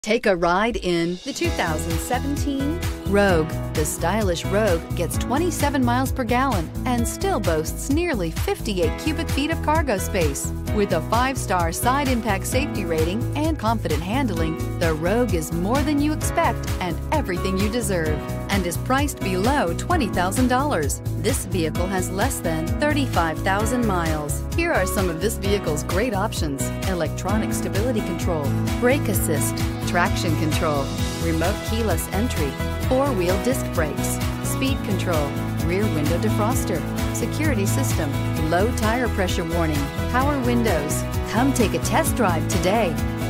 Take a ride in the 2017 Rogue. The stylish Rogue gets 27 miles per gallon and still boasts nearly 58 cubic feet of cargo space. With a 5-star side impact safety rating and confident handling, the Rogue is more than you expect and everything you deserve, and is priced below $20,000. This vehicle has less than 35,000 miles. Here are some of this vehicle's great options: electronic stability control, brake assist, traction control, remote keyless entry, 4-wheel disc brakes, speed control, rear window defroster, security system, low tire pressure warning, power windows. Come take a test drive today.